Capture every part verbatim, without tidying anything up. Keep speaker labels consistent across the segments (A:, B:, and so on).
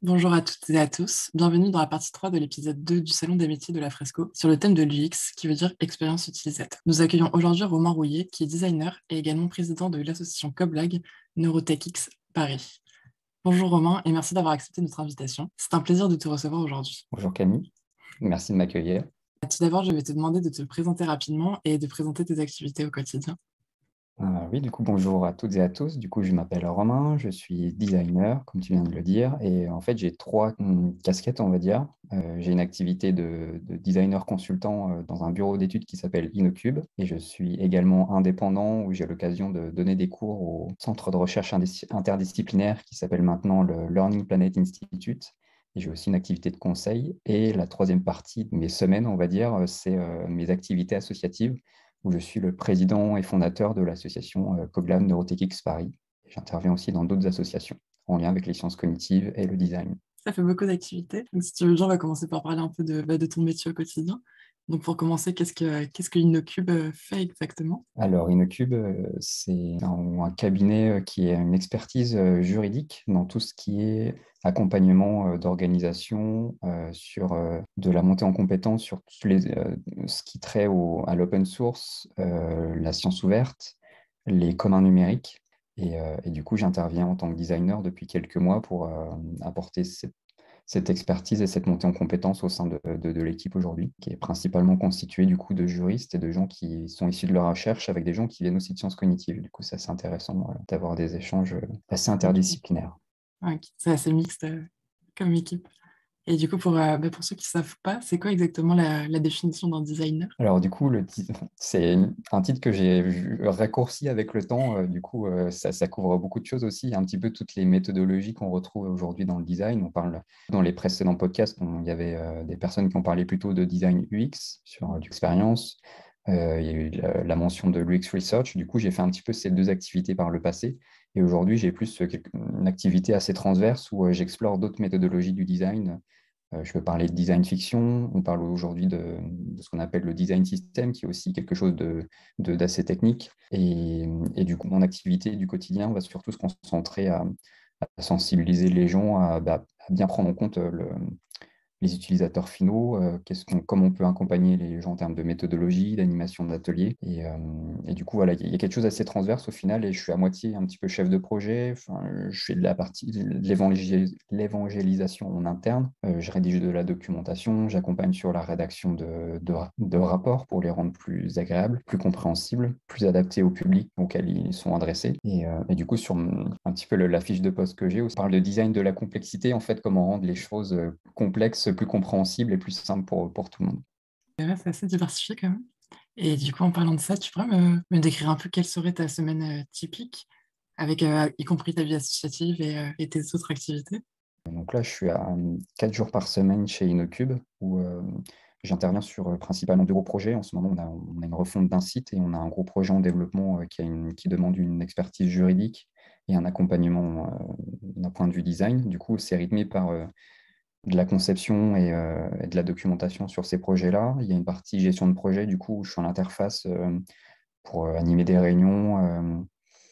A: Bonjour à toutes et à tous, bienvenue dans la partie trois de l'épisode deux du Salon des métiers de la Fresco sur le thème de l'U X qui veut dire expérience utilisateur. Nous accueillons aujourd'hui Romain Rouillet qui est designer et également président de l'association Coblag NeurotechX Paris. Bonjour Romain et merci d'avoir accepté notre invitation. C'est un plaisir de te recevoir aujourd'hui.
B: Bonjour Camille, merci de m'accueillir.
A: Tout d'abord, je vais te demander de te présenter rapidement et de présenter tes activités au quotidien.
B: Euh, oui, du coup, bonjour à toutes et à tous. Du coup, je m'appelle Romain, je suis designer, comme tu viens de le dire, et en fait, j'ai trois hum, casquettes, on va dire. Euh, j'ai une activité de, de designer consultant euh, dans un bureau d'études qui s'appelle InnoCube, et je suis également indépendant où j'ai l'occasion de donner des cours au centre de recherche indis- interdisciplinaire qui s'appelle maintenant le Learning Planet Institute. Et j'ai aussi une activité de conseil. Et la troisième partie de mes semaines, on va dire, euh, c'est euh, mes activités associatives où je suis le président et fondateur de l'association euh, Coglam NeurotechX Paris. J'interviens aussi dans d'autres associations en lien avec les sciences cognitives et le design.
A: Ça fait beaucoup d'activités. Donc, si tu veux bien, on va commencer par parler un peu de, bah, de ton métier au quotidien. Donc, pour commencer, qu'est-ce que, qu'est-ce que InnoCube euh, fait exactement?
B: Alors, InnoCube, euh, c'est un, un cabinet euh, qui a une expertise euh, juridique dans tout ce qui est accompagnement euh, d'organisation, euh, sur euh, de la montée en compétences, sur tous les, euh, ce qui trait au, à l'open source, euh, la science ouverte, les communs numériques. Et, euh, et du coup, j'interviens en tant que designer depuis quelques mois pour euh, apporter cette cette expertise et cette montée en compétences au sein de, de, de l'équipe aujourd'hui, qui est principalement constituée du coup de juristes et de gens qui sont issus de la recherche avec des gens qui viennent aussi de sciences cognitives. Du coup, c'est assez intéressant voilà, d'avoir des échanges assez
A: Ok.
B: interdisciplinaires.
A: Ouais, ok. C'est assez mixte euh, comme équipe. Et du coup, pour, euh, bah, pour ceux qui ne savent pas, c'est quoi exactement la, la définition d'un designer?
B: Alors du coup, le titre, c'est un titre que j'ai vu- raccourci avec le temps. Euh, du coup, euh, ça, ça couvre beaucoup de choses aussi, un petit peu toutes les méthodologies qu'on retrouve aujourd'hui dans le design. On parle dans les précédents podcasts, on- il y avait euh, des personnes qui ont parlé plutôt de design U X sur euh, l'expérience. Euh, il y a eu la, la mention de l'U X Research. Du coup, j'ai fait un petit peu ces deux activités par le passé. Et aujourd'hui, j'ai plus euh, quelque- une activité assez transverse où euh, j'explore d'autres méthodologies du design. Euh, je peux parler de design fiction. On parle aujourd'hui de, de ce qu'on appelle le design system, qui est aussi quelque chose de, de- d'assez technique. Et, et du coup, mon activité du quotidien va surtout se concentrer à, à sensibiliser les gens à, bah, à bien prendre en compte euh, le, les utilisateurs finaux, euh, qu'est-ce qu'on, comment on peut accompagner les gens en termes de méthodologie, d'animation d'atelier. Et, euh, et du coup, voilà, il y a quelque chose d'assez transverse au final, et je suis à moitié un petit peu chef de projet. Enfin, je fais de la partie de l'évangélis- l'évangélisation en interne. Euh, je rédige de la documentation, j'accompagne sur la rédaction de, de, de rapports pour les rendre plus agréables, plus compréhensibles, plus adaptés au public auquel ils sont adressés. Et, euh, et du coup, sur mon- un petit peu le- la fiche de poste que j'ai, on parle de design de la complexité, en fait, comment rendre les choses euh, complexes, plus compréhensibles et plus simples pour, pour tout le monde.
A: Ouais, c'est assez diversifié quand même. Et du coup, en parlant de ça, tu pourrais me, me décrire un peu quelle serait ta semaine euh, typique, avec euh, y compris ta vie associative et, euh, et tes autres activités?
B: Donc là, je suis à euh, quatre jours par semaine chez InnoCube, où euh, j'interviens sur euh, principalement deux gros projets. En ce moment, on a, on a une refonte d'un site et on a un gros projet en développement euh, qui, a une- qui demande une expertise juridique et un accompagnement euh, d'un point de vue design. Du coup, c'est rythmé par euh, de la conception et, euh, et de la documentation sur ces projets-là. Il y a une partie gestion de projet, du coup, où je suis à l'interface euh, pour euh, animer des réunions, euh,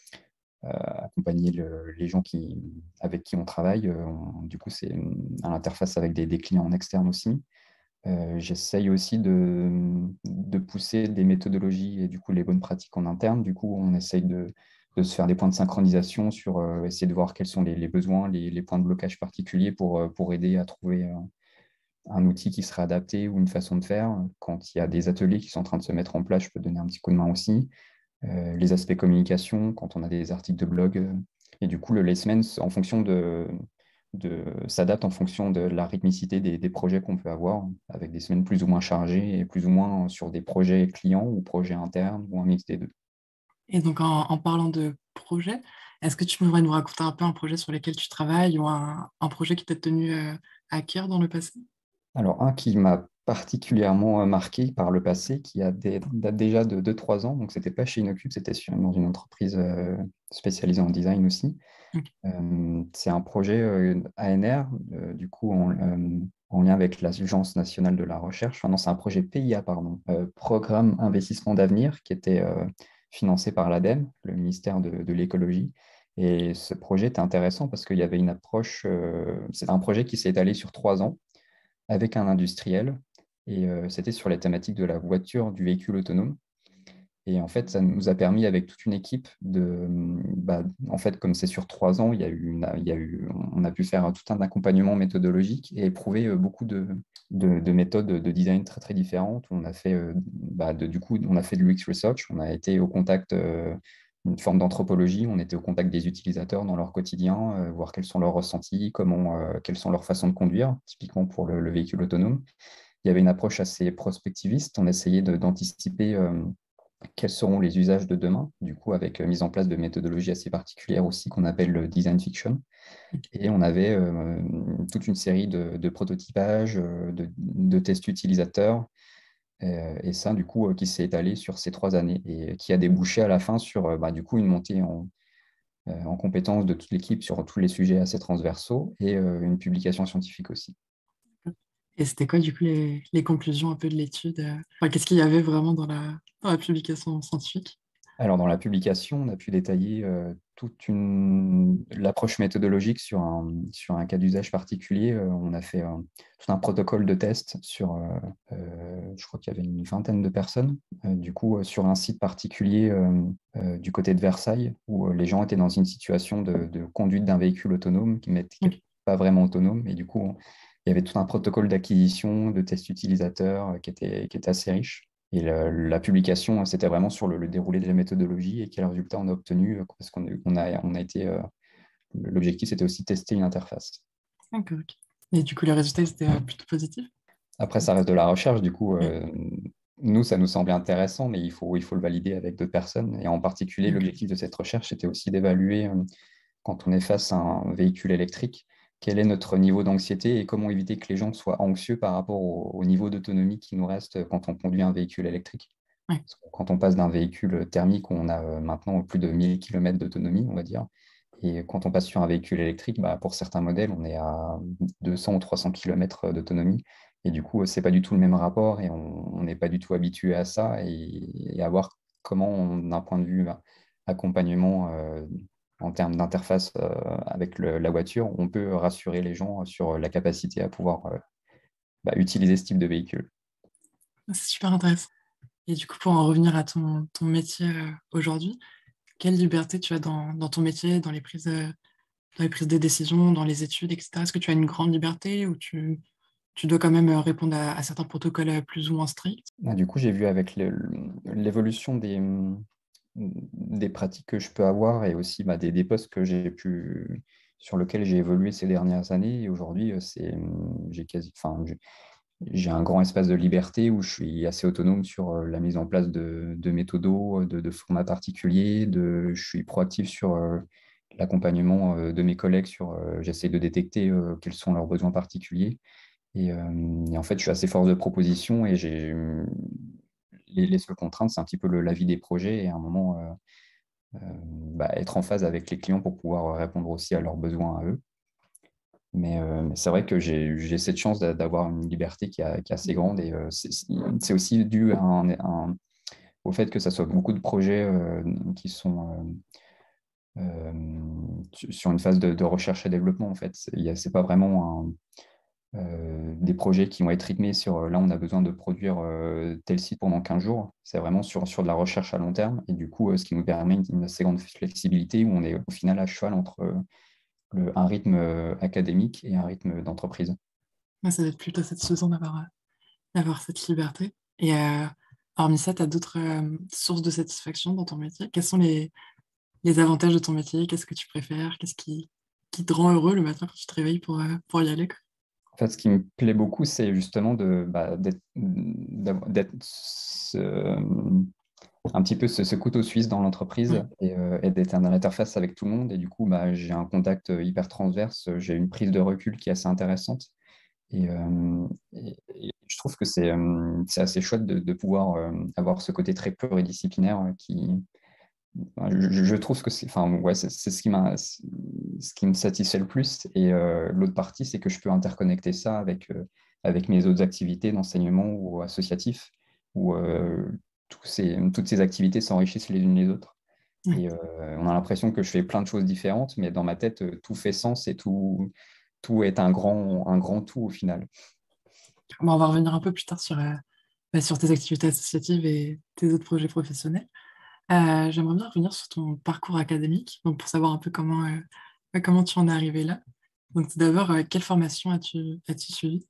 B: euh, accompagner le- les gens qui, avec qui on travaille. Euh, on- du coup, c'est euh, à l'interface avec des, des clients en externe aussi. Euh, j'essaye aussi de, de pousser des méthodologies et du coup les bonnes pratiques en interne. Du coup, on essaye de, de se faire des points de synchronisation sur euh, essayer de voir quels sont les, les besoins, les, les points de blocage particuliers pour, euh, pour aider à trouver euh, un outil qui serait adapté ou une façon de faire. Quand il y a des ateliers qui sont en train de se mettre en place, je peux donner un petit coup de main aussi. Euh, les aspects communication, quand on a des articles de blog. euh, et du coup, le les semaines, en fonction de, de, s'adapte en fonction de la rythmicité des, des projets qu'on peut avoir, avec des semaines plus ou moins chargées et plus ou moins sur des projets clients ou projets internes ou un mix des deux.
A: Et donc, en, en parlant de projet, est-ce que tu pourrais nous raconter un peu un projet sur lequel tu travailles ou un, un projet qui t'a tenu euh, à cœur dans le passé?
B: Alors, un qui m'a particulièrement euh, marqué par le passé, qui a des, date déjà de deux trois ans, donc c'était pas chez Inocube, c'était sur- dans une entreprise euh, spécialisée en design aussi.
A: Ok.
B: Euh, c'est un projet euh, A N R, euh, du coup en, euh, en lien avec l'Agence nationale de la recherche. Enfin, non, c'est un projet P I A, pardon, euh, Programme Investissement d'avenir, qui était euh, financé par l'A D E M E, le ministère de, de l'écologie. Et ce projet était intéressant parce qu'il y avait une approche, euh, c'est un projet qui s'est étalé sur trois ans avec un industriel. Et euh, c'était sur les thématiques de la voiture, du véhicule autonome. Et en fait, ça nous a permis, avec toute une équipe, de, bah, en fait, comme c'est sur trois ans, il y a eu une- il y a eu, on a pu faire tout un accompagnement méthodologique et éprouver euh, beaucoup de, de, de méthodes de design très, très différentes. On a fait, euh, bah, de, du coup, on a fait de l'U X Research, on a été au contact, euh, une forme d'anthropologie, on était au contact des utilisateurs dans leur quotidien, euh, voir quels sont leurs ressentis, comment, euh, quelles sont leurs façons de conduire, typiquement pour le, le véhicule autonome. Il y avait une approche assez prospectiviste, on essayait de- d'anticiper euh, quels seront les usages de demain, du coup, avec euh, mise en place de méthodologies assez particulières aussi qu'on appelle le design fiction. Et on avait euh, toute une série de, de prototypages, euh, de, de tests utilisateurs, euh, et ça, du coup, euh, qui s'est étalé sur ces trois années et qui a débouché à la fin sur, euh, bah, du coup, une montée en, euh, en compétences de toute l'équipe sur tous les sujets assez transversaux et euh, une publication scientifique aussi.
A: Et c'était quoi, du coup, les, les conclusions un peu de l'étude? euh, Enfin, qu'est-ce qu'il y avait vraiment dans la, dans la publication scientifique?
B: Alors, dans la publication, on a pu détailler euh, toute une... l'approche méthodologique sur un, sur un cas d'usage particulier. Euh, on a fait euh, tout un protocole de test sur, euh, euh, je crois qu'il y avait une vingtaine de personnes, euh, du coup, euh, sur un site particulier euh, euh, du côté de Versailles, où euh, les gens étaient dans une situation de, de conduite d'un véhicule autonome qui n'était
A: Ok.
B: pas vraiment autonome. Et du coup, on- il y avait tout un protocole d'acquisition, de tests utilisateurs euh, qui était, qui était assez riche. Et la, la publication, c'était vraiment sur le, le déroulé de la méthodologie et quels résultats on a obtenus, parce qu'on on a, on a été, euh, l'objectif, c'était aussi de tester une interface.
A: D'accord, ok. Et du coup, les résultats, ils étaient euh, plutôt positifs?
B: Après, ça reste de la recherche, du coup,
A: Oui.
B: euh, nous, ça nous semblait intéressant, mais il faut, il faut le valider avec d'autres personnes. Et en particulier,
A: Ok.
B: l'objectif de cette recherche, c'était aussi d'évaluer, euh, quand on est face à un véhicule électrique, quel est notre niveau d'anxiété et comment éviter que les gens soient anxieux par rapport au, au niveau d'autonomie qui nous reste quand on conduit un véhicule électrique.
A: Ouais.
B: Parce que quand on passe d'un véhicule thermique, on a euh, maintenant plus de mille kilomètres d'autonomie, on va dire. Et quand on passe sur un véhicule électrique, bah, pour certains modèles, on est à deux cents ou trois cents kilomètres d'autonomie. Et du coup, ce n'est pas du tout le même rapport et on n'est pas du tout habitué à ça. Et, et à voir comment, on- d'un point de vue bah, accompagnement euh, en termes d'interface euh, avec le- la voiture, on peut rassurer les gens sur la capacité à pouvoir euh, bah, utiliser ce type de véhicule.
A: C'est super intéressant. Et du coup, pour en revenir à ton, ton métier euh, aujourd'hui, quelle liberté tu as dans, dans ton métier, dans les prises, euh, dans les prises de décision, dans les études, et cetera. Est-ce que tu as une grande liberté ou tu, tu dois quand même euh, répondre à, à certains protocoles euh, plus ou moins stricts?
B: Ah, du coup, j'ai vu avec le- l'évolution des, des pratiques que je peux avoir et aussi bah, des, des postes que j'ai pu, sur lesquels j'ai évolué ces dernières années. Et aujourd'hui, euh, c'est, j'ai quasi, enfin, j'ai j'ai un grand espace de liberté où je suis assez autonome sur euh, la mise en place de, de méthodos, de, de formats particuliers. De, je suis proactif sur euh, l'accompagnement euh, de mes collègues. Sur, euh, j'essaie de détecter euh, quels sont leurs besoins particuliers. Et, euh, et en fait, je suis assez force de proposition et j'ai les, les seules contraintes, c'est un petit peu le- la vie des projets et à un moment euh, euh, bah, être en phase avec les clients pour pouvoir répondre aussi à leurs besoins à eux. Mais, euh, mais c'est vrai que j'ai j'ai cette chance d'a- d'avoir une liberté qui, a- qui est assez grande et euh, c'est c'est aussi dû à un- un- au fait que ça soit beaucoup de projets euh, qui sont euh, euh, sur une phase de, de recherche et développement en fait. C'est il y a- c'est pas vraiment euh, des projets qui vont être rythmés sur euh, là, on a besoin de produire euh, tel site pendant quinze jours. C'est vraiment sur, sur de la recherche à long terme. Et du coup, euh, ce qui nous permet une, une assez grande flexibilité où on est au final à cheval entre euh, le- un rythme euh, académique et un rythme d'entreprise.
A: Ouais, ça doit être plutôt satisfaisant d'avoir euh, d'avoir cette liberté. Et euh, hormis ça, tu as d'autres euh, sources de satisfaction dans ton métier? Quels sont les, les avantages de ton métier? Qu'est-ce que tu préfères? Qu'est-ce qui, qui te rend heureux le matin quand tu te réveilles pour, euh, pour y aller, quoi?
B: En fait, ce qui me plaît beaucoup, c'est justement de, bah, d'être, d'avoir- d'être ce- un petit peu ce, ce couteau suisse dans l'entreprise
A: Ouais.
B: et, euh, et d'être dans l'interface avec tout le monde. Et du coup, bah, j'ai un contact euh, hyper transverse, j'ai une prise de recul qui est assez intéressante. Et, euh, et- et je trouve que c'est euh, c'est assez chouette de, de pouvoir euh, avoir ce côté très pluridisciplinaire euh, qui, enfin, je, je trouve que c'est enfin, ouais, c'est c'est ce qui m'a, ce qui me satisfait le plus. Et euh, l'autre partie, c'est que je peux interconnecter ça avec, euh, avec mes autres activités d'enseignement ou associatif, où euh, tous ces, toutes ces activités s'enrichissent les unes les autres.
A: Ouais.
B: Et euh, on a l'impression que je fais plein de choses différentes, mais dans ma tête, euh, tout fait sens et tout, tout est un grand, un grand tout au final.
A: Bon, on va revenir un peu plus tard sur, euh, bah, sur tes activités associatives et tes autres projets professionnels. Euh, j'aimerais bien revenir sur ton parcours académique, donc pour savoir un peu comment, euh, bah, comment tu en es arrivé là. Donc tout d'abord, euh, quelle formation as-tu as-tu suivi?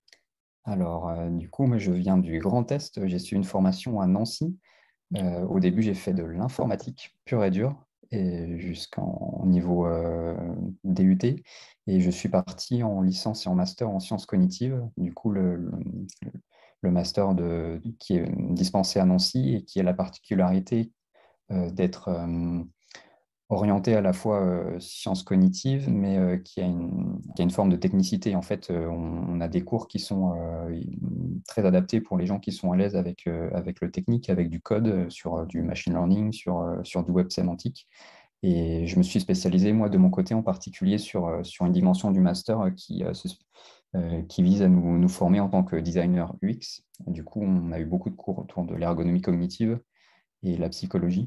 B: Alors, euh, du coup, moi, je viens du Grand Est. J'ai suivi une formation à Nancy. Euh, au début, j'ai fait de l'informatique pure et dure, et jusqu'en niveau euh, D U T. Et je suis parti en licence et en master en sciences cognitives. Du coup, le, le, le master de, qui est dispensé à Nancy et qui a la particularité euh, d'être euh, orienté à la fois euh, sciences cognitives, mais euh, qui a une, qui a une forme de technicité. En fait, euh, on, on a des cours qui sont euh, très adaptés pour les gens qui sont à l'aise avec, euh, avec le technique, avec du code, euh, sur euh, du machine learning, sur, euh, sur du web sémantique. Et je me suis spécialisé, moi, de mon côté, en particulier sur, euh, sur une dimension du master euh, qui, euh, se- euh, qui vise à nous, nous former en tant que designer U X. Du coup, on a eu beaucoup de cours autour de l'ergonomie cognitive et la psychologie.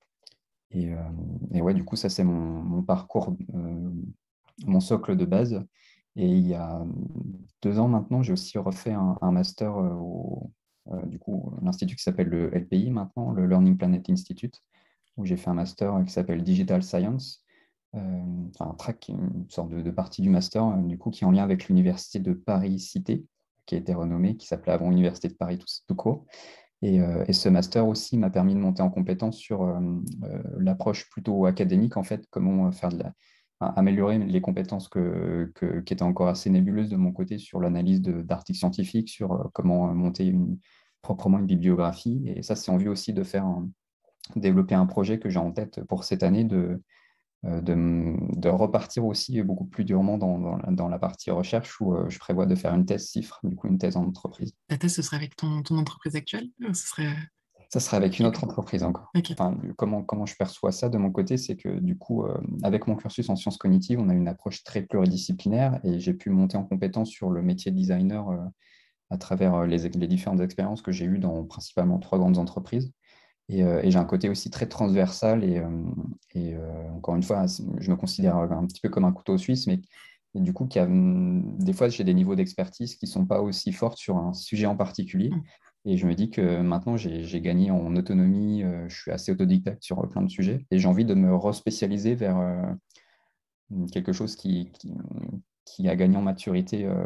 B: Et, euh, et ouais, du coup, ça, c'est mon, mon parcours, euh, mon socle de base. Et il y a deux ans maintenant, j'ai aussi refait un, un master euh, au, euh, du coup, l'institut qui s'appelle le L P I maintenant, le Learning Planet Institute, où j'ai fait un master qui s'appelle Digital Science, euh, enfin, un track, une sorte de, de partie du master, euh, du coup, qui est en lien avec l'université de Paris-Cité, qui a été renommée, qui s'appelait avant Université de Paris tout, tout court. Et, euh, et ce master aussi m'a permis de monter en compétence sur euh, euh, l'approche plutôt académique, en fait, comment faire de la, améliorer les compétences que, que- qui étaient encore assez nébuleuses de mon côté sur l'analyse de- d'articles scientifiques, sur euh, comment euh, monter une- proprement une bibliographie. Et ça, c'est envie aussi de faire un- développer un projet que j'ai en tête pour cette année de, euh, de, de repartir aussi beaucoup plus durement dans, dans la dans la partie recherche où euh, je prévois de faire une thèse CIFRE, du coup une thèse en entreprise.
A: La thèse, ce serait avec ton, ton entreprise actuelle ou ce serait
B: Ça serait avec une
A: quelque
B: autre
A: part?
B: entreprise encore.
A: Ok.
B: Enfin, comment, comment je perçois ça de mon côté, c'est que du coup, euh, avec mon cursus en sciences cognitives, on a une approche très pluridisciplinaire et j'ai pu monter en compétence sur le métier de designer euh, à travers euh, les, les différentes expériences que j'ai eues dans principalement trois grandes entreprises. Et, euh, et j'ai un côté aussi très transversal et, euh, et euh, encore une fois, je me considère un petit peu comme un couteau suisse, mais et du coup, qui a, hum, des fois, j'ai des niveaux d'expertise qui ne sont pas aussi forts sur un sujet en particulier.
A: Mm.
B: Et je me dis que maintenant, j'ai j'ai gagné en autonomie, euh, je suis assez autodidacte sur plein de sujets. Et j'ai envie de me respécialiser vers euh, quelque chose qui, qui, qui a gagné en maturité euh,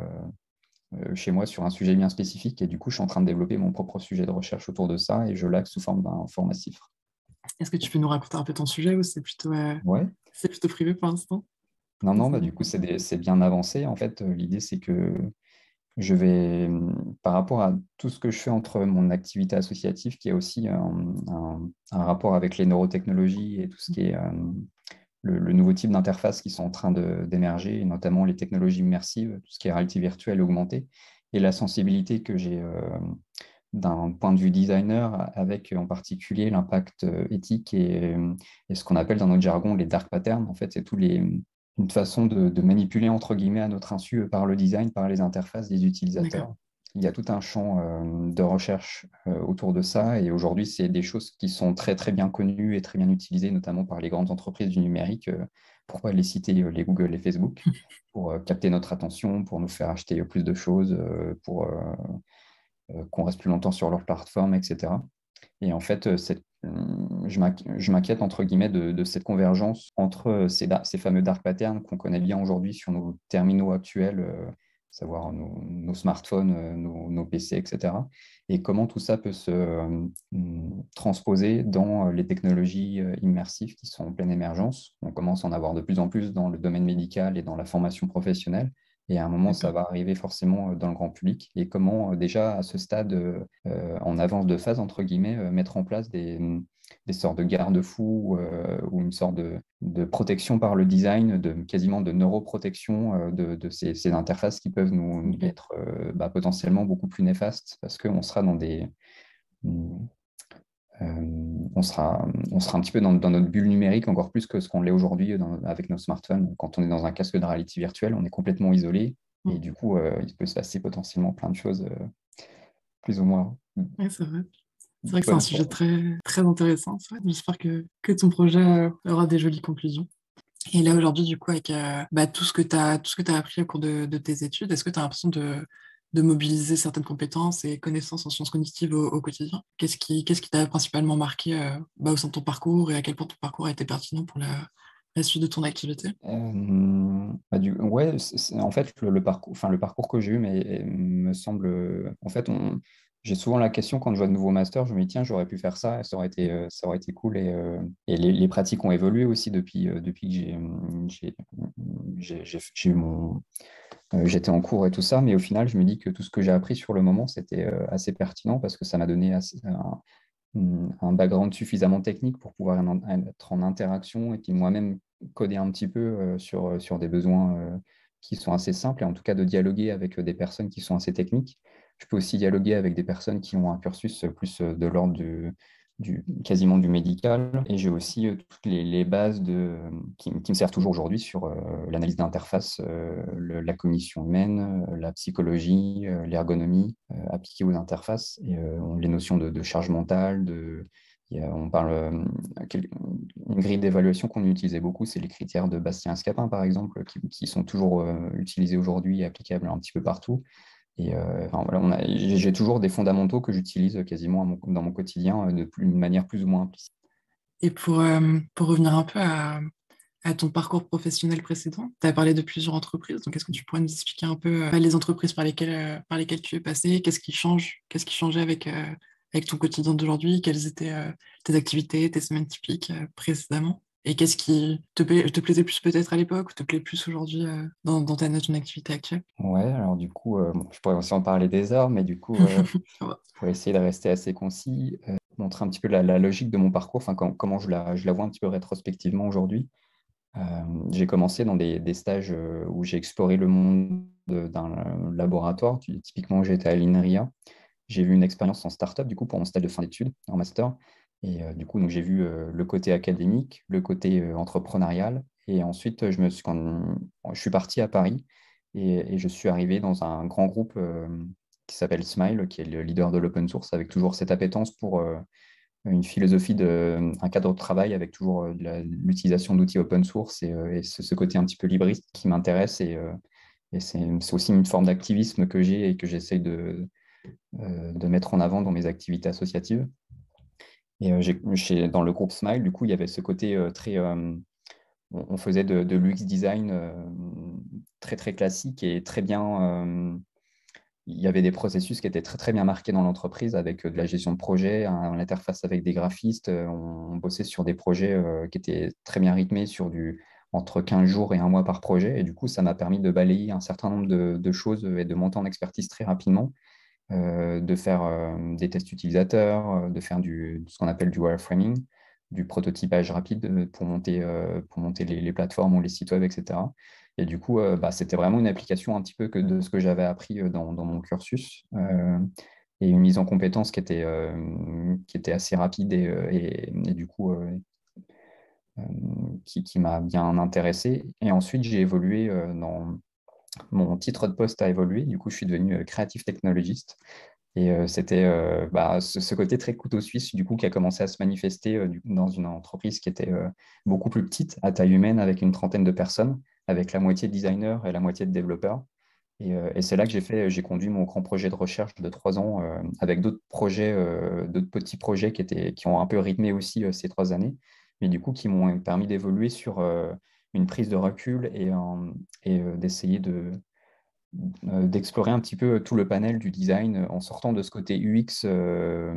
B: euh, chez moi sur un sujet bien spécifique. Et du coup, je suis en train de développer mon propre sujet de recherche autour de ça et je l'axe sous forme d'un format CIFRE.
A: Est-ce que tu peux nous raconter un peu ton sujet ou c'est plutôt, euh,
B: Ouais.
A: c'est plutôt privé pour l'instant?
B: Non,
A: On
B: non,
A: sait
B: bah,
A: pas.
B: du coup, c'est des- c'est bien avancé. En fait, euh, l'idée, c'est que je vais, hum, par rapport à tout ce que je fais entre mon activité associative, qui a aussi un, un- un rapport avec les neurotechnologies et tout ce qui est euh, le, le nouveau type d'interface qui sont en train de- d'émerger, et notamment les technologies immersives, tout ce qui est réalité virtuelle et augmentée, et la sensibilité que j'ai euh, d'un point de vue designer, avec en particulier l'impact euh, éthique et, euh, et ce qu'on appelle dans notre jargon les dark patterns. En fait, c'est tous les une façon de, de manipuler entre guillemets à notre insu par le design, par les interfaces des
A: D'accord.
B: utilisateurs. Il y a tout un champ euh, de recherche euh, autour de ça et aujourd'hui, c'est des choses qui sont très très bien connues et très bien utilisées, notamment par les grandes entreprises du numérique. Euh, pourquoi les citer, euh, les Google et Facebook, pour euh, capter notre attention, pour nous faire acheter plus de choses, euh, pour euh, euh, qu'on reste plus longtemps sur leur plateforme, et cetera. Et en fait, euh, cette- hum, je m'inqui- je m'inquiète, entre guillemets, de, de cette convergence entre euh, ces, da- ces fameux dark patterns qu'on connaît bien aujourd'hui sur nos terminaux actuels, euh, savoir nos, nos smartphones, euh, nos, nos P C, et cetera. Et comment tout ça peut se euh, hum, transposer dans euh, les technologies euh, immersives qui sont en pleine émergence. On commence à en avoir de plus en plus dans le domaine médical et dans la formation professionnelle. Et à un moment, ça
A: D'accord.
B: va arriver forcément euh, dans le grand public. Et comment, euh, déjà, à ce stade, euh, euh, en avance de phase, entre guillemets, euh, mettre en place des, des sortes de garde-fous euh, ou une sorte de, de protection par le design, de, quasiment de neuroprotection euh, de, de ces, ces interfaces qui peuvent nous
A: Ok.
B: être euh, bah, potentiellement beaucoup plus néfastes parce qu'on sera dans des... euh, on sera, on sera un petit peu dans, dans notre bulle numérique encore plus que ce qu'on l'est aujourd'hui dans- avec nos smartphones. Quand on est dans un casque de réalité virtuelle, on est complètement isolé et
A: Mm.
B: du coup, euh, il peut se passer potentiellement plein de choses euh, plus ou moins.
A: Ouais, c'est vrai. C'est vrai que c'est un
B: Voilà.
A: sujet très, très intéressant. C'est vrai. J'espère que, que ton projet euh, aura des jolies conclusions. Et là, aujourd'hui, du coup, avec euh, bah, tout ce que tu as, tout ce que tu as appris au cours de, de tes études, est-ce que tu as l'impression de, de mobiliser certaines compétences et connaissances en sciences cognitives au, au quotidien? Qu'est-ce qui, qu'est-ce qui t'a principalement marqué euh, bah, au sein de ton parcours et à quel point ton parcours a été pertinent pour la, la suite de ton activité?
B: Euh, bah, du, ouais, c'est- c'est- en fait, le, le parcours, enfin, le parcours que j'ai eu mais, me semble. En fait, on, j'ai souvent la question quand je vois de nouveaux masters, je me dis, tiens, j'aurais pu faire ça, ça aurait été, euh, ça aurait été cool. Et, euh, et les, les pratiques ont évolué aussi depuis, euh, depuis que j'ai, j'ai, j'ai, j'ai- j'ai eu mon. euh, j'étais en cours et tout ça, mais au final, je me dis que tout ce que j'ai appris sur le moment, c'était euh, assez pertinent parce que ça m'a donné assez- un, un background suffisamment technique pour pouvoir en- être en interaction et puis moi-même coder un petit peu euh, sur, sur des besoins euh, qui sont assez simples et en tout cas de dialoguer avec des personnes qui sont assez techniques. Je peux aussi dialoguer avec des personnes qui ont un cursus plus euh, de l'ordre du, du, quasiment du médical et j'ai aussi euh, toutes les, les bases de, qui, qui me servent toujours aujourd'hui sur euh, l'analyse d'interface, euh, le- la cognition humaine, euh, la psychologie, euh, l'ergonomie euh, appliquée aux interfaces et euh, les notions de, de charge mentale, de, il y a- on parle euh, quel- une grille d'évaluation qu'on utilisait beaucoup, c'est les critères de Bastien-Scapin, par exemple, qui, qui sont toujours euh, utilisés aujourd'hui et applicables un petit peu partout. Et euh, enfin, voilà, on a- j'ai j'ai toujours des fondamentaux que j'utilise quasiment à mon- dans mon quotidien euh, de plus- d'une manière plus ou moins implicite.
A: Et pour, euh, pour revenir un peu à, à ton parcours professionnel précédent, tu as parlé de plusieurs entreprises, donc est-ce que tu pourrais nous expliquer un peu euh, les entreprises par lesquelles, euh, par lesquelles tu es passé, qu'est-ce qui change, qu'est-ce qui changeait avec, euh, avec ton quotidien d'aujourd'hui, quelles étaient euh, tes activités, tes semaines typiques euh, précédemment, et qu'est-ce qui te, pla- te plaisait plus peut-être à l'époque ou te plaît plus aujourd'hui euh, dans, dans ta, ton activité actuelle?
B: Ouais, alors du coup, euh, bon, je pourrais aussi en parler des heures, mais du coup, euh,
A: Ça va.
B: pour essayer de rester assez concis, euh, montrer un petit peu la, la logique de mon parcours, enfin, com- comment je la, je la vois un petit peu rétrospectivement aujourd'hui. Euh, j'ai commencé dans des, des stages euh, où j'ai exploré le monde de- d'un euh, laboratoire. Tu- Typiquement, j'étais à l'INRIA. J'ai eu une expérience en start-up, du coup, pour mon stage de fin d'études en master. Et euh, du coup, donc, j'ai vu euh, le côté académique, le côté euh, entrepreneurial. Et ensuite, je me suis, quand, je suis parti à Paris et, et je suis arrivé dans un grand groupe euh, qui s'appelle Smile, qui est le leader de l'open source, avec toujours cette appétence pour euh, une philosophie de, un cadre de travail avec toujours euh, de la- l'utilisation d'outils open source et, euh, et ce, ce côté un petit peu libriste qui m'intéresse. Et, euh, et c'est c'est aussi une forme d'activisme que j'ai et que j'essaye de, euh, de mettre en avant dans mes activités associatives. Et euh, j'ai- chez- dans le groupe Smile, du coup, il y avait ce côté euh, très. Euh, on on faisait de, de l'U X design euh, très très classique et très bien. Euh, il y avait des processus qui étaient très très bien marqués dans l'entreprise avec euh, de la gestion de projet, un- l'interface avec des graphistes. euh, On, on bossait sur des projets euh, qui étaient très bien rythmés sur du entre quinze jours et un mois par projet. Et du coup, ça m'a permis de balayer un certain nombre de, de choses et de monter en expertise très rapidement, euh, de faire euh, des tests utilisateurs, euh, de faire du, ce qu'on appelle du wireframing, du prototypage rapide euh, pour monter, euh, pour monter les, les plateformes ou les sites web, et cetera. Et du coup, euh, bah, c'était vraiment une application un petit peu que de ce que j'avais appris euh, dans, dans mon cursus euh, et une mise en compétence qui était, euh, qui était assez rapide et, euh, et, et du coup euh, euh, qui, qui m'a bien intéressé. Et ensuite, j'ai évolué euh, dans mon titre de poste a évolué. Du coup, je suis devenu euh, creative technologist. Et euh, c'était euh, bah, ce, ce côté très couteau suisse, du coup, qui a commencé à se manifester euh, du- dans une entreprise qui était euh, beaucoup plus petite, à taille humaine, avec une trentaine de personnes, avec la moitié de designers et la moitié de développeurs. Et, euh, et c'est là que j'ai fait, j'ai conduit mon grand projet de recherche de trois ans euh, avec d'autres projets, euh, d'autres petits projets qui étaient, qui ont un peu rythmé aussi euh, ces trois années, mais du coup qui m'ont permis d'évoluer sur euh, une prise de recul et, euh, et euh, d'essayer de, euh, d'explorer un petit peu tout le panel du design euh, en sortant de ce côté U X euh,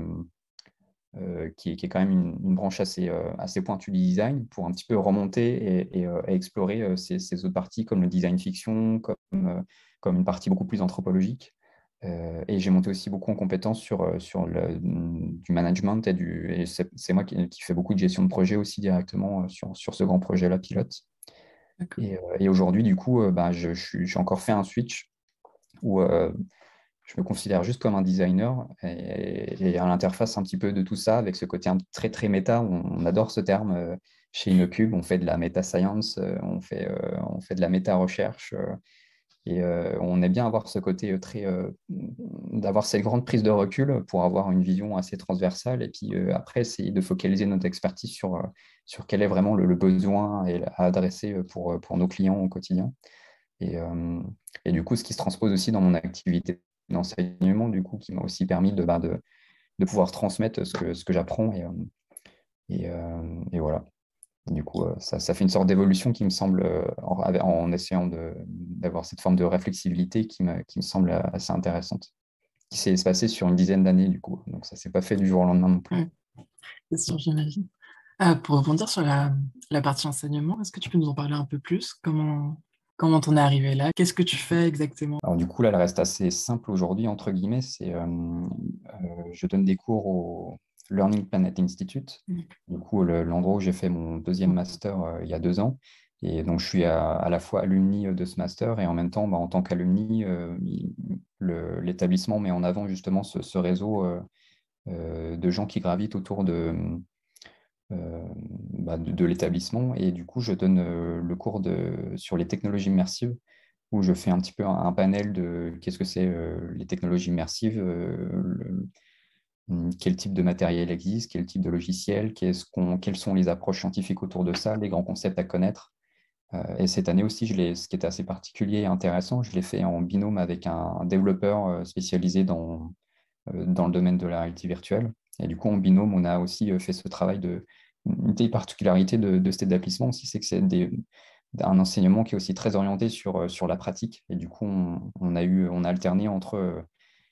B: euh, qui, est, qui est quand même une, une branche assez, euh, assez pointue du design pour un petit peu remonter et, et, euh, et explorer euh, ces, ces autres parties comme le design fiction, comme, euh, comme une partie beaucoup plus anthropologique. Euh, et j'ai monté aussi beaucoup en compétences sur, euh, sur le, du management et, du, et c'est, c'est moi qui, qui fais beaucoup de gestion de projet aussi directement euh, sur, sur ce grand projet-là pilote.
A: D'accord.
B: Et, euh, et aujourd'hui, du coup, euh, bah, je, je suis- j'ai encore fait un switch où euh, je me considère juste comme un designer et, et à l'interface un petit peu de tout ça, avec ce côté un- très très méta, on, on adore ce terme euh, chez InnoCube, on fait de la méta science, euh, on fait, euh, on fait de la méta recherche. euh, Et euh, on aime bien avoir ce côté très, euh, d'avoir cette grande prise de recul pour avoir une vision assez transversale. Et puis euh, après, essayer de focaliser notre expertise sur, euh, sur quel est vraiment le, le besoin et à adresser pour, pour nos clients au quotidien. Et, euh, et du coup, ce qui se transpose aussi dans mon activité d'enseignement, du coup, qui m'a aussi permis de, bah, de, de pouvoir transmettre ce que, ce que j'apprends. Et, euh, et, euh, et voilà. Du coup, euh, ça, ça fait une sorte d'évolution qui me semble, euh, en, en essayant de, d'avoir cette forme de réflexibilité qui me, qui me semble assez intéressante, qui s'est passée sur une dizaine d'années, du coup. Donc, ça ne s'est pas fait du jour au lendemain non plus.
A: Ouais, c'est sûr, j'imagine. Euh, pour rebondir sur la, la partie enseignement, est-ce que tu peux nous en parler un peu plus? Comment comment t'en es arrivé là? Qu'est-ce que tu fais exactement?
B: Alors, du coup, là, elle reste assez simple aujourd'hui, entre guillemets. C'est, euh, euh, je donne des cours au Learning Planet Institute. Du coup, le- l'endroit où j'ai fait mon deuxième master euh, il y a deux ans. Et donc, je suis à, à la fois alumni de ce master et en même temps, bah, en tant qu'alumni, euh, il- le- l'établissement met en avant justement ce, ce réseau euh, euh, de gens qui gravitent autour de, euh, bah, de, de l'établissement. Et du coup, je donne euh, le cours de, sur les technologies immersives, où je fais un petit peu un, un panel de qu'est-ce que c'est euh, les technologies immersives, euh, le- hum, quel type de matériel existe, quel type de logiciel, qu'est-ce qu'on, quelles sont les approches scientifiques autour de ça, les grands concepts à connaître. Euh, et cette année aussi, je l'ai, ce qui était assez particulier et intéressant, je l'ai fait en binôme avec un, un développeur euh, spécialisé dans, euh, dans le domaine de la réalité virtuelle. Et du coup, en binôme, on a aussi euh, fait ce travail de... Une des particularités de, de cet établissement aussi, c'est que c'est des, un enseignement qui est aussi très orienté sur, euh, sur la pratique. Et du coup, on, on a eu, on a alterné entre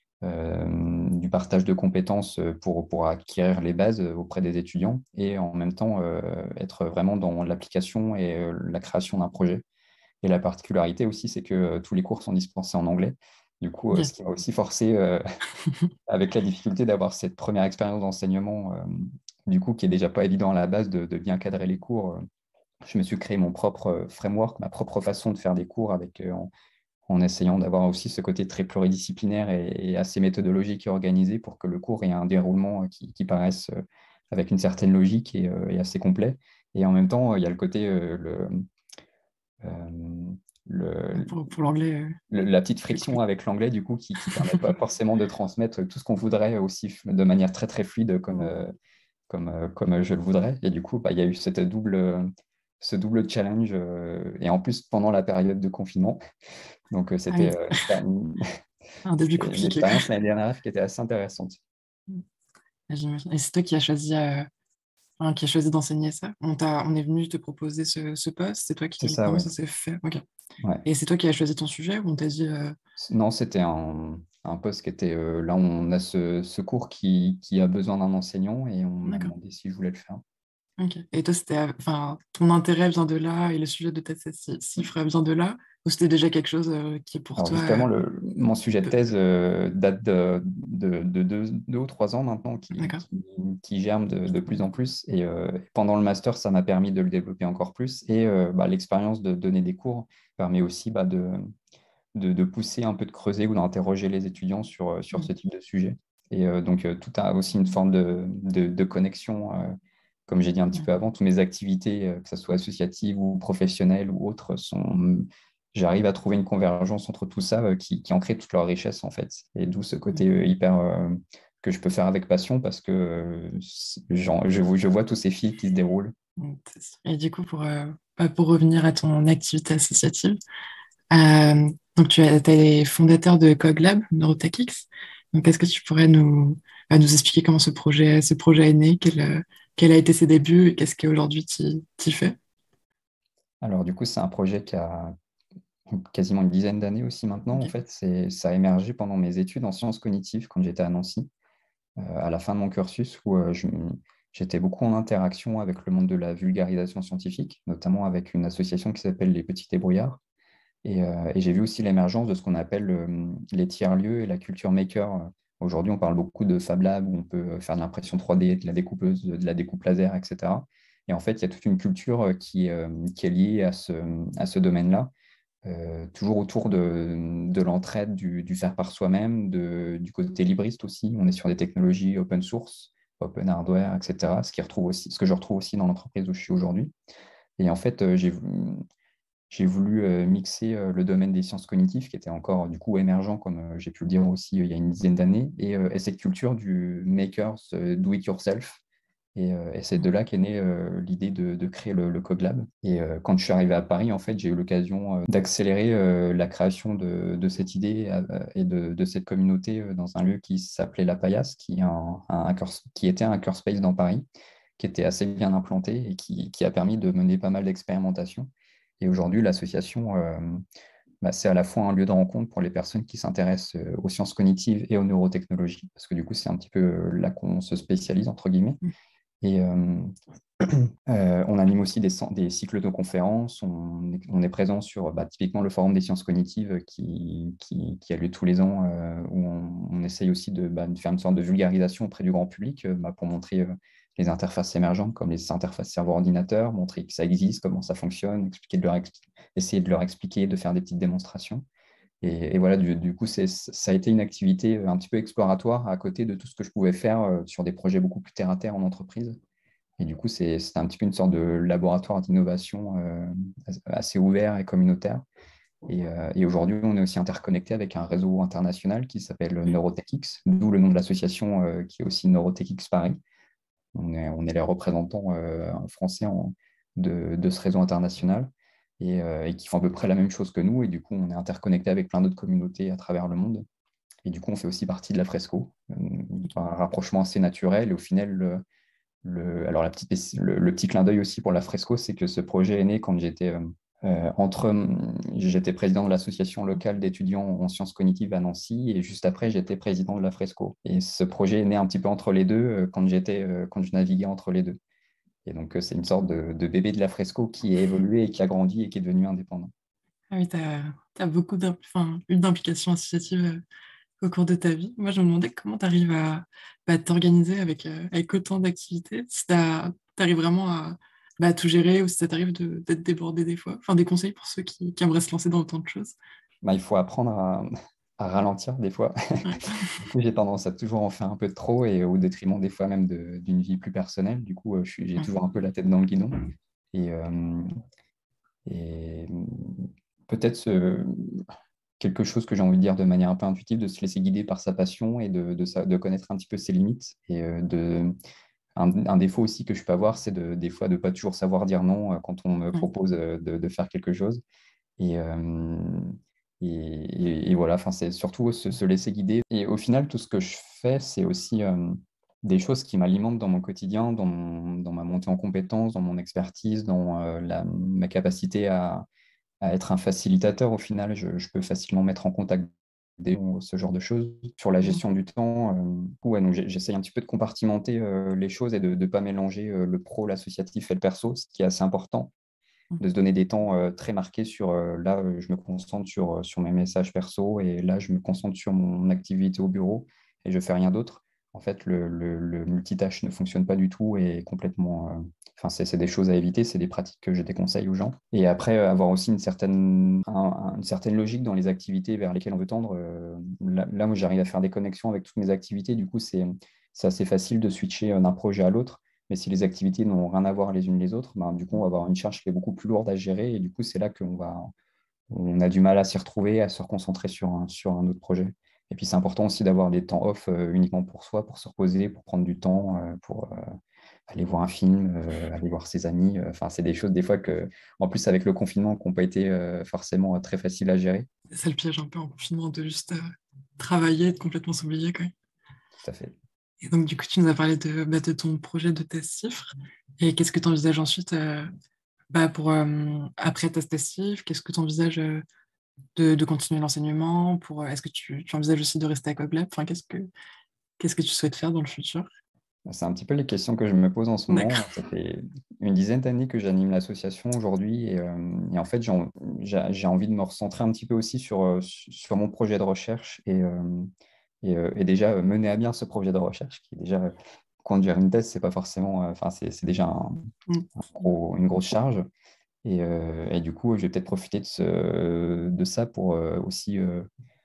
B: euh, du partage de compétences pour, pour acquérir les bases auprès des étudiants et en même temps euh, être vraiment dans l'application et euh, la création d'un projet. Et la particularité aussi, c'est que euh, tous les cours sont dispensés en anglais. Du coup, euh,
A: Ok.
B: ce qui m'a aussi forcé, euh, avec la difficulté d'avoir cette première expérience d'enseignement, euh, du coup, qui est déjà pas évident à la base de, de bien cadrer les cours, euh, je me suis créé mon propre euh, framework, ma propre façon de faire des cours avec, euh, en, en essayant d'avoir aussi ce côté très pluridisciplinaire et, et assez méthodologique et organisé pour que le cours ait un déroulement euh, qui, qui paraisse euh, avec une certaine logique et, euh, et assez complet. Et en même temps, il y a le côté, euh, le, euh, le,
A: Pour, pour l'anglais, euh,
B: le- la petite
A: c'est
B: friction
A: compliqué.
B: avec l'anglais, du coup, qui ne permet pas forcément de transmettre tout ce qu'on voudrait aussi f- de manière très, très fluide comme, euh, comme, euh, comme je le voudrais. Et du coup, bah, il y a eu cette double, euh, ce double challenge, euh, et en plus pendant la période de confinement. Donc, euh,
A: Ah oui,
B: c'était euh, c'était une,
A: un début
B: c'était une
A: compliqué, quoi.
B: expérience l'année dernière qui était assez intéressante.
A: Ah, j'imagine. Et c'est toi qui as choisi, euh, enfin, qui as choisi d'enseigner ça? On t'a, on est venu te proposer ce, ce poste, c'est toi
B: C'est
A: qui...
B: ça,
A: Comment
B: ouais.
A: ça s'est fait? Ok.
B: Ouais.
A: Et c'est toi qui as choisi ton sujet ou on t'a dit... euh,
B: Non, c'était un, un poste qui était euh, là, on a ce, ce cours qui, qui a besoin d'un enseignant et on m'a
A: D'accord.
B: demandé si je voulais le faire.
A: Ok. Et toi, c'était, euh, enfin, ton intérêt vient de là et le sujet de ta cifre vient de là? Ou c'était déjà quelque chose euh, qui pour
B: Alors
A: toi... euh,
B: justement, le, mon sujet de
A: peu-
B: thèse euh, date de, de, de deux, deux ou trois ans maintenant, qui,
A: D'accord.
B: qui, qui germe de, de plus en plus. Et euh, pendant le master, ça m'a permis de le développer encore plus. Et euh, bah, l'expérience de donner des cours permet aussi bah, de, de, de pousser un peu, de creuser ou d'interroger les étudiants sur, euh, sur ce
A: Mm.
B: type de sujet. Et euh, donc, euh, tout a aussi une forme de, de, de connexion. Euh, comme j'ai dit un petit
A: Ouais.
B: peu avant, toutes mes activités, euh, que ce soit associatives ou professionnelles ou autres, sont, j'arrive à trouver une convergence entre tout ça euh, qui, qui en crée toute leur richesse, en fait. Et d'où ce côté
A: Mm.
B: euh, hyper euh, que je peux faire avec passion parce que euh, j'en- je, je vois tous ces fils qui se déroulent.
A: Mm. C'est sûr. Et du coup, pour, euh, bah, pour revenir à ton activité associative, euh, donc tu es, t'es fondateur de CogLab, NeuroTechX. Donc, est-ce que tu pourrais nous, bah, nous expliquer comment ce projet, ce projet est né, quel, euh, quel a été ses débuts et qu'est-ce qu'aujourd'hui tu tu fais?
B: Alors, du coup, c'est un projet qui a quasiment une dizaine d'années aussi maintenant. En
A: Ok.
B: fait, c'est, ça a émergé pendant mes études en sciences cognitives quand j'étais à Nancy, euh, à la fin de mon cursus, où euh, je- j'étais beaucoup en interaction avec le monde de la vulgarisation scientifique, notamment avec une association qui s'appelle les Petits Débrouillards. Et, euh, et j'ai vu aussi l'émergence de ce qu'on appelle euh, les tiers-lieux et la culture maker. Aujourd'hui, on parle beaucoup de Fab Lab où on peut faire de l'impression trois D, de la découpeuse, de la découpe laser, et cetera. Et en fait, il y a toute une culture euh, qui, euh, qui est liée à ce, à ce domaine-là, euh, toujours autour de, de l'entraide, du, du faire par soi-même, de- du côté libriste aussi. On est sur des technologies open source, open hardware, et cetera. Ce qui retrouve aussi, ce que je retrouve aussi dans l'entreprise où je suis aujourd'hui. Et en fait, euh, j'ai j'ai voulu euh, mixer euh, le domaine des sciences cognitives, qui était encore du coup émergent, comme euh, j'ai pu le dire aussi euh, il y a une dizaine d'années, et, euh, et cette culture du makers, euh, do it yourself. Et, euh, et c'est de là qu'est née euh, l'idée de, de créer le, le Coglab. Et euh, quand je suis arrivé à Paris, en fait, j'ai eu l'occasion euh, d'accélérer euh, la création de, de cette idée euh, et de, de cette communauté euh, dans un lieu qui s'appelait La Paillasse, qui, est un, un hacker- qui était un hackerspace dans Paris, qui était assez bien implanté et qui, qui a permis de mener pas mal d'expérimentations. Et aujourd'hui, l'association, euh, bah, c'est à la fois un lieu de rencontre pour les personnes qui s'intéressent euh, aux sciences cognitives et aux neurotechnologies, parce que du coup, c'est un petit peu euh, là qu'on se spécialise, entre guillemets. Et euh, euh, on anime aussi des, des cycles de conférences. On est, on est présent sur bah, typiquement le Forum des sciences cognitives qui, qui, qui a lieu tous les ans, euh, où on, on essaye aussi de, bah, de faire une sorte de vulgarisation auprès du grand public euh, bah, pour montrer euh, les interfaces émergentes comme les interfaces cerveau-ordinateur, montrer que ça existe, comment ça fonctionne, expliquer de leur, essayer de leur expliquer, de faire des petites démonstrations. Et, et voilà, du, du coup, c'est, ça a été une activité un petit peu exploratoire à côté de tout ce que je pouvais faire euh, sur des projets beaucoup plus terre-à-terre en entreprise. Et du coup, c'est c'est un petit peu une sorte de laboratoire d'innovation euh, assez ouvert et communautaire. Et, euh, et aujourd'hui, on est aussi interconnecté avec un réseau international qui s'appelle NeurotechX, d'où le nom de l'association euh, qui est aussi NeurotechX Paris. On est, on est les représentants euh, français en- de, de ce réseau international et, euh, et qui font à peu près la même chose que nous. Et du coup, on est interconnecté avec plein d'autres communautés à travers le monde. Et du coup, on fait aussi partie de la Fresco, euh, un rapprochement assez naturel. Et au final, le, le, alors la petite, le, le petit clin d'œil aussi pour la Fresco, c'est que ce projet est né quand j'étais euh, euh, entre, j'étais président de l'association locale d'étudiants en sciences cognitives à Nancy et juste après, j'étais président de la Fresco. Et ce projet est né un petit peu entre les deux euh, quand j'étais, euh, quand je naviguais entre les deux. Et donc, euh, c'est une sorte de, de bébé de la Fresco qui a évolué et qui a grandi et qui est devenu indépendant.
A: Ah oui, tu as, beaucoup d'impl- enfin, eu d'implications associatives euh, au cours de ta vie. Moi, je me demandais comment tu arrives à bah, t'organiser avec, euh, avec autant d'activités, si tu arrives vraiment à bah, tout gérer ou si ça t'arrive de- d'être débordé des fois. Enfin, des conseils pour ceux qui, qui aimeraient se lancer dans autant de choses.
B: Bah, il faut apprendre à, à ralentir des fois.
A: Ouais.
B: Du coup, j'ai tendance à toujours en faire un peu de trop et au détriment des fois même de- d'une vie plus personnelle. Du coup, euh, je suis- j'ai
A: Ouais.
B: toujours un peu la tête dans le guidon. Et, euh, et peut-être ce- quelque chose que j'ai envie de dire de manière un peu intuitive, de se laisser guider par sa passion et de, de, sa- de connaître un petit peu ses limites. Et euh, de, un, un défaut aussi que je peux avoir, c'est de, des fois de ne pas toujours savoir dire non euh, quand on me
A: Ouais.
B: propose euh, de, de faire quelque chose. Et, euh, et, et- et voilà, enfin, c'est surtout se, se laisser guider. Et au final, tout ce que je fais, c'est aussi euh, des choses qui m'alimentent dans mon quotidien, dans, mon- dans ma montée en compétences, dans mon expertise, dans euh, la- ma capacité à, à être un facilitateur. Au final, je, je peux facilement mettre en contact des gens, ce genre de choses. Sur la
A: Mhm.
B: gestion du temps, euh, ouais, donc j'ai- j'essaye un petit peu de compartimenter euh, les choses et de ne pas mélanger euh, le pro, l'associatif et le perso, ce qui est assez important de se donner des temps euh, très marqués sur euh, là, euh, je me concentre sur, euh, sur mes messages perso et là, je me concentre sur mon activité au bureau et je fais rien d'autre. En fait, le, le, le multitâche ne fonctionne pas du tout et est complètement. euh, Enfin, c'est c'est des choses à éviter, c'est des pratiques que je déconseille aux gens. Et après, euh, avoir aussi une certaine, un- un- une certaine logique dans les activités vers lesquelles on veut tendre. euh, là, là, moi, j'arrive à faire des connexions avec toutes mes activités. Du coup, c'est c'est assez facile de switcher euh, d'un projet à l'autre. Mais si les activités n'ont rien à voir les unes les autres, ben, du coup, on va avoir une charge qui est beaucoup plus lourde à gérer. Et du coup, c'est là qu'on va, on a du mal à s'y retrouver, à se reconcentrer sur un, sur un autre projet. Et puis, c'est important aussi d'avoir des temps off euh, uniquement pour soi, pour se reposer, pour prendre du temps, euh, pour euh, aller voir un film, euh, aller voir ses amis. Euh, Enfin, c'est des choses, des fois, que, en plus, avec le confinement, qui n'ont pas été euh, forcément très faciles à gérer.
A: C'est ça le piège un peu en confinement de juste euh, travailler, de complètement s'oublier, quoi.
B: Tout à fait.
A: Et donc, du coup, tu nous as parlé de, bah, de ton projet de thèse chiffre. Et qu'est-ce que tu envisages ensuite euh, bah, pour, euh, après ta thèse chiffre? Qu'est-ce que tu envisages euh, de, de continuer l'enseignement pour, euh, est-ce que tu, tu envisages aussi de rester à Coglab? Enfin, qu'est-ce que, qu'est-ce que tu souhaites faire dans le futur?
B: C'est un petit peu les questions que je me pose en ce moment.
A: D'accord.
B: Ça fait une dizaine d'années que j'anime l'association aujourd'hui et, euh, et en fait, j'ai en- j'ai- j'ai envie de me recentrer un petit peu aussi sur, euh, sur mon projet de recherche et, euh, et, euh, et déjà euh, mener à bien ce projet de recherche qui est déjà euh, conduire une thèse, c'est pas forcément, euh, enfin, c'est c'est déjà un-
A: Mm.
B: un gros- une grosse charge. Et, euh, et du coup, je vais peut-être profiter de, ce, de ça pour euh, aussi euh,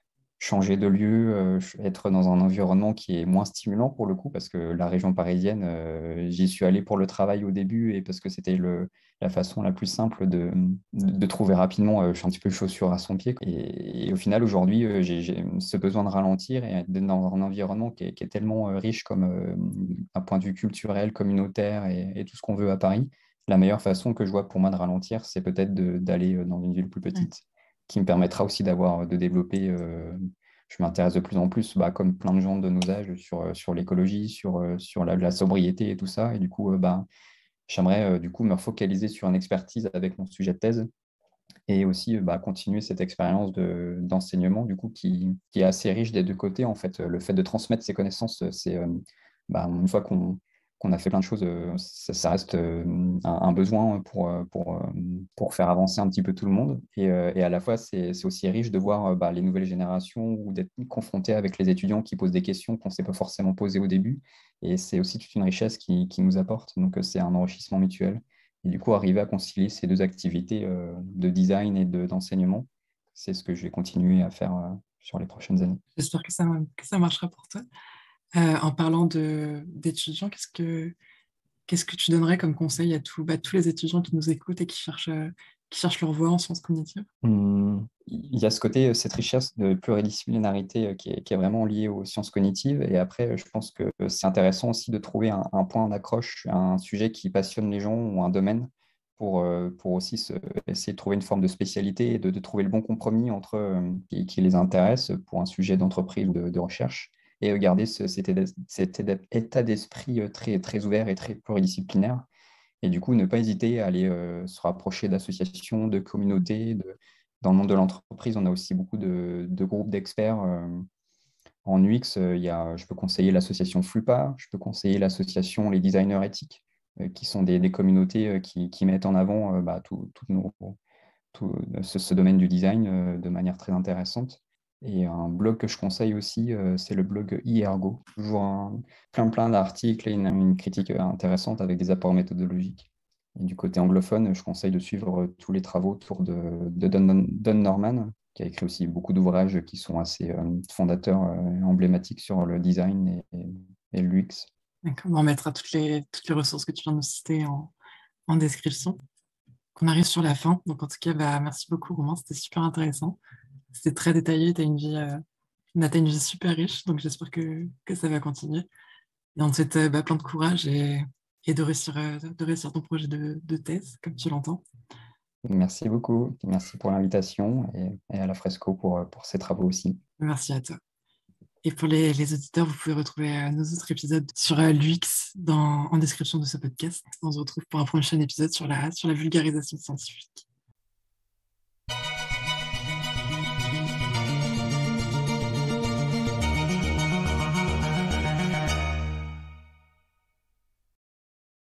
B: changer de lieu, euh, être dans un environnement qui est moins stimulant pour le coup, parce que la région parisienne, euh, j'y suis allé pour le travail au début et parce que c'était le, la façon la plus simple de, de trouver rapidement, euh, je suis un petit peu chaussure à son pied. Et, et au final, aujourd'hui, euh, j'ai, j'ai ce besoin de ralentir et d'être dans un environnement qui est, qui est tellement euh, riche comme euh, un point de vue culturel, communautaire et, et tout ce qu'on veut à Paris. La meilleure façon que je vois pour moi de ralentir, c'est peut-être de- d'aller euh, dans une ville plus
A: Ouais.
B: petite qui me permettra aussi d'avoir, de développer. Euh, je m'intéresse de plus en plus, bah, comme plein de gens de nos âges, sur, euh, sur l'écologie, sur, euh, sur la, la sobriété et tout ça. Et du coup, euh, bah, j'aimerais euh, du coup me focaliser sur une expertise avec mon sujet de thèse et aussi euh, bah, continuer cette expérience de, d'enseignement du coup qui, qui est assez riche des deux côtés. En fait, le fait de transmettre ces connaissances, c'est euh, bah, une fois qu'on qu'on a fait plein de choses, euh, ça, ça reste euh, un, un besoin pour, euh, pour, euh, pour faire avancer un petit peu tout le monde. Et, euh, et à la fois, c'est c'est aussi riche de voir euh, bah, les nouvelles générations ou d'être confronté avec les étudiants qui posent des questions qu'on ne s'est pas forcément posées au début. Et c'est aussi toute une richesse qui, qui nous apporte. Donc, euh, c'est un enrichissement mutuel. Et du coup, arriver à concilier ces deux activités euh, de design et de, d'enseignement, c'est ce que je vais continuer à faire euh, sur les prochaines années.
A: J'espère que ça, que ça marchera pour toi. Euh, en parlant de, d'étudiants, qu'est-ce que, qu'est-ce que tu donnerais comme conseil à tous, bah, tous les étudiants qui nous écoutent et qui cherchent, euh, qui cherchent leur voie en sciences cognitives?
B: Hum, Il y a ce côté, euh, cette richesse de pluridisciplinarité euh, qui est, qui est vraiment liée aux sciences cognitives. Et après, euh, je pense que c'est intéressant aussi de trouver un, un point d'accroche, un sujet qui passionne les gens ou un domaine pour, euh, pour aussi se- essayer de trouver une forme de spécialité et de, de trouver le bon compromis entre euh, qui, qui les intéresse pour un sujet d'entreprise ou de, de recherche et euh, garder ce- cet, état cet état d'esprit euh, très, très ouvert et très pluridisciplinaire. Et du coup, ne pas hésiter à aller euh, se rapprocher d'associations, de communautés. De... Dans le monde de l'entreprise, on a aussi beaucoup de, de groupes d'experts. euh, En U X, euh, il y a, je peux conseiller l'association Flupa, je peux conseiller l'association Les Designers Éthiques, euh, qui sont des, des communautés euh, qui, qui mettent en avant euh, bah, tout, tout nos, tout, ce, ce domaine du design euh, de manière très intéressante. Et un blog que je conseille aussi, euh, c'est le blog iErgo. Toujours un- plein plein d'articles et une, une critique intéressante avec des apports méthodologiques. Et du côté anglophone, je conseille de suivre euh, tous les travaux autour de, de Don, Don Norman, qui a écrit aussi beaucoup d'ouvrages qui sont assez euh, fondateurs euh, emblématiques sur le design et, et, et l'U X.
A: D'accord. On mettra toutes les, toutes les ressources que tu viens de nous citer en, en description. Qu'on arrive sur la fin. Donc, en tout cas, bah, merci beaucoup, Romain. C'était super intéressant. C'était très détaillé. Tu as une vie, euh, t'as une vie super riche. Donc, j'espère que, que ça va continuer. Et on te souhaite euh, bah, plein de courage et, et de réussir, euh, de réussir ton projet de, de thèse, comme tu l'entends.
B: Merci beaucoup. Merci pour l'invitation et, et à la Fresco pour, pour ces travaux aussi.
A: Merci à toi. Et pour les, les auditeurs, vous pouvez retrouver euh, nos autres épisodes sur euh, l'U X dans, en description de ce podcast. On se retrouve pour un prochain épisode sur la, sur la vulgarisation scientifique.